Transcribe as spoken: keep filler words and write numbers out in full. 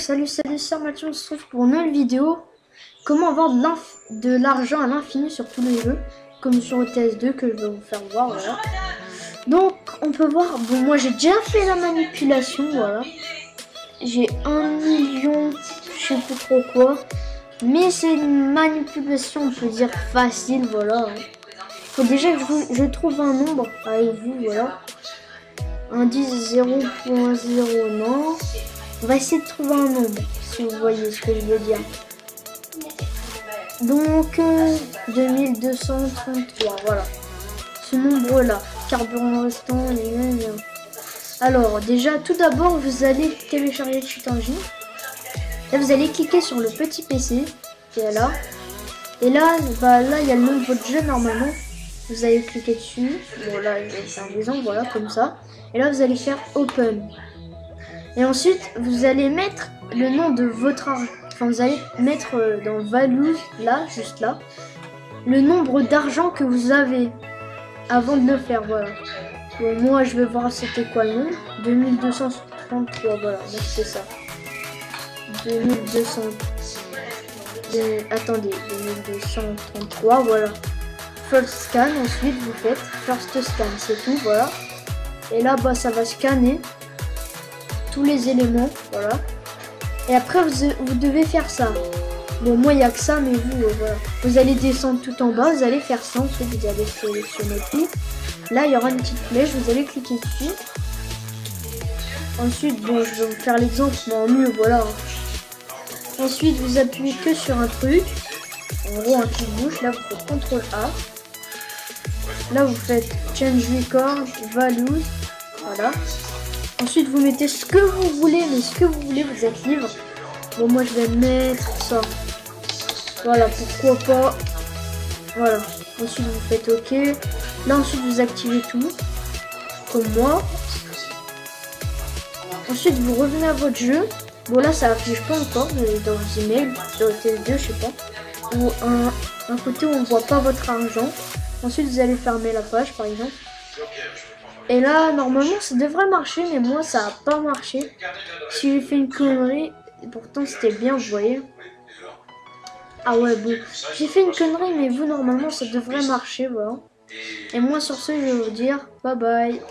salut, salut, c'est Mathieu, on se retrouve pour une nouvelle vidéo. Comment avoir de l'argent à l'infini sur tous les jeux, comme sur O T S deux que je vais vous faire voir, voilà. Donc, on peut voir, bon, moi j'ai déjà fait la manipulation, voilà. J'ai un million, je sais plus trop quoi. Mais c'est une manipulation, on peut dire facile, voilà. Faut déjà que je, je trouve un nombre avec vous, voilà. Indice zéro point zéro, non. On va essayer de trouver un nombre, si vous voyez ce que je veux dire. Donc, euh, deux mille deux cent trente-trois, voilà. Ce nombre-là, carburant restant, les mêmes. Alors, déjà, tout d'abord, vous allez télécharger Cheat Engine. Là, vous allez cliquer sur le petit P C, qui est là. Et là, bah, là, il y a le nom de votre jeu, normalement. Vous allez cliquer dessus. Bon, là, je vais faire un exemple, voilà, comme ça. Et là, vous allez faire Open. Et ensuite, vous allez mettre le nom de votre argent. Enfin, vous allez mettre dans Value, là, juste là, le nombre d'argent que vous avez avant de le faire, voilà. Bon, moi, je vais voir c'était quoi le nombre. deux mille deux cent trente-trois, voilà, donc c'est ça. deux mille deux cents... Euh, attendez, deux mille deux cent trente-trois, voilà. First scan, ensuite, vous faites First scan, c'est tout, voilà. Et là, bah, ça va scanner tous les éléments, voilà. Et après vous, vous devez faire ça. Bon, moi il n'y a que ça, mais vous, euh, voilà. Vous allez descendre tout en bas, vous allez faire ça, ensuite vous allez sélectionner tout. Là il y aura une petite flèche, vous allez cliquer dessus. Ensuite, bon, je vais vous faire l'exemple, mais en mieux, voilà. Ensuite vous appuyez que sur un truc. En gros un truc bouche, là vous faites contrôle A. Là vous faites Change Record, Values, voilà. Ensuite, vous mettez ce que vous voulez, mais ce que vous voulez, vous êtes libre. Bon, moi, je vais mettre ça. Voilà, pourquoi pas. Voilà. Ensuite, vous faites OK. Là, ensuite, vous activez tout. Comme moi. Ensuite, vous revenez à votre jeu. Bon, là, ça affiche pas encore dans vos emails. Sur le T S deux, je sais pas. Ou un, un côté où on voit pas votre argent. Ensuite, vous allez fermer la page, par exemple. Et là, normalement, ça devrait marcher, mais moi, ça n'a pas marché. Si j'ai fait une connerie, pourtant, c'était bien, vous voyez. Ah ouais, bon. J'ai fait une connerie, mais vous, normalement, ça devrait marcher, voilà. Et moi, sur ce, je vais vous dire bye bye.